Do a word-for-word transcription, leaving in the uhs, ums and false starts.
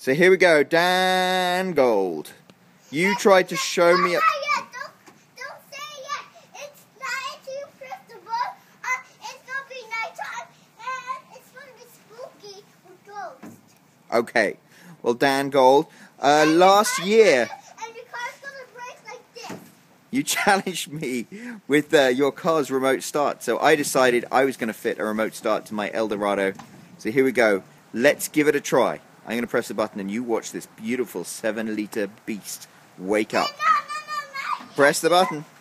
So here we go, Dan Gold. You tried to show me a... Don't, don't say it yet. It's night until you press the button. Uh, it's going to be nighttime and it's going to be spooky with ghosts. Okay. Well, Dan Gold, uh, last year... And your car's going to break like this. You challenged me with uh, your car's remote start, so I decided I was going to fit a remote start to my Eldorado. So here we go. Let's give it a try. I'm going to press the button and you watch this beautiful seven litre beast wake up. No, no, no, no. Press the button.